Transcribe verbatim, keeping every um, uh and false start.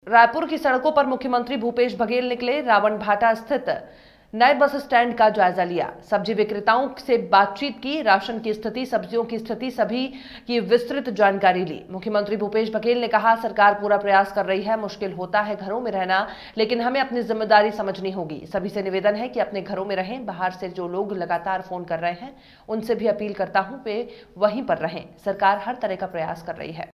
रायपुर की सड़कों पर मुख्यमंत्री भूपेश बघेल निकले। रावण भाटा स्थित नए बस स्टैंड का जायजा लिया। सब्जी विक्रेताओं से बातचीत की। राशन की स्थिति, सब्जियों की स्थिति, सभी की विस्तृत जानकारी ली। मुख्यमंत्री भूपेश बघेल ने कहा, सरकार पूरा प्रयास कर रही है। मुश्किल होता है घरों में रहना, लेकिन हमें अपनी जिम्मेदारी समझनी होगी। सभी से निवेदन है कि अपने घरों में रहें। बाहर से जो लोग लगातार फोन कर रहे हैं, उनसे भी अपील करता हूं वे वहीं पर रहें। सरकार हर तरह का प्रयास कर रही है।